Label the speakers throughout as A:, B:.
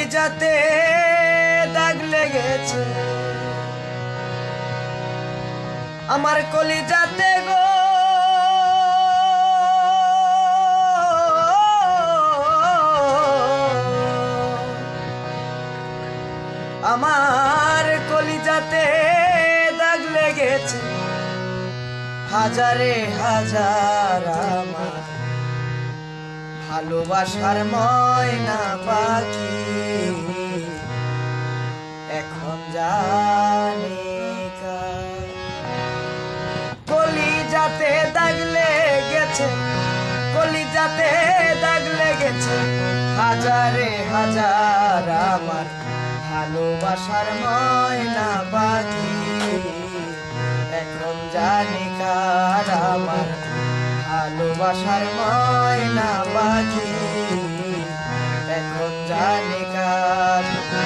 A: কলিজাতে দাগ লেগেছে আমার কলিজাতে গো আমার কলিজাতে দাগ লেগেছে হাজারে হাজার আমার ভালোবাসার ময়না পাখি এখন জানি কলিজাতে দাগ লেগেছে কলিজাতে দাগ লেগেছে হাজারে হাজার আমার ভালোবাসার ময়না পাখি এখন জানি কার আমার ভালোবাসার ময়না পাখি এখন জানি কার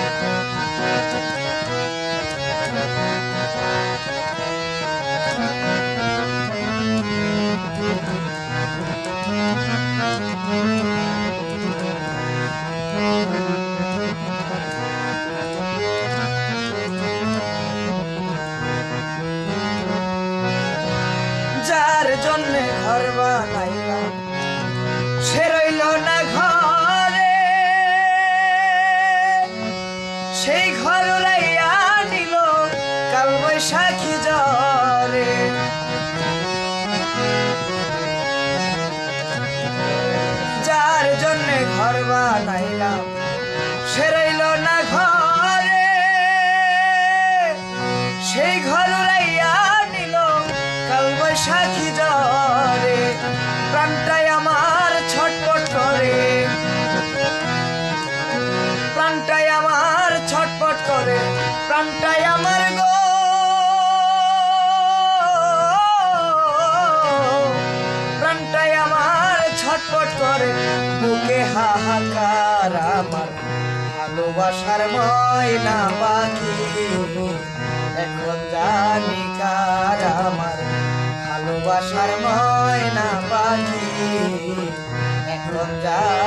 A: যার জন্যে ঘর বানাইলাম সে রইল না ঘরে সেই ঘর উড়াইয়া নিল কাল বৈশাখী ঝড়ে যার জন্যে ঘর বানাইলাম সে রইল না ঘরে সেই ঘর উড়াইয়া নিল কাল বৈশাখী ঝড়ে প্রাণটাই আমার ছটপট করে প্রাণটাই আমার ছটপট করে প্রাণটাই আমার গো প্রাণটাই আমার ছটপট করে বুকে হাহাকার আমার ভালোবাসার ময়না পাখি এখন জানি কার আমার ভালোবাসার ময়না পাখি এখন জানি